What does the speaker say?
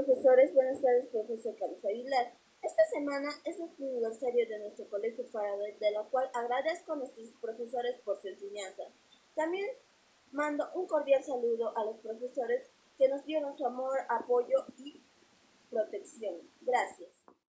profesores, buenas tardes, profesor Carlos Aguilar. Esta semana es nuestro aniversario de nuestro colegio Faraday, de la cual agradezco a nuestros profesores por su enseñanza. También mando un cordial saludo a los profesores que nos dieron su amor, apoyo y protección. Gracias.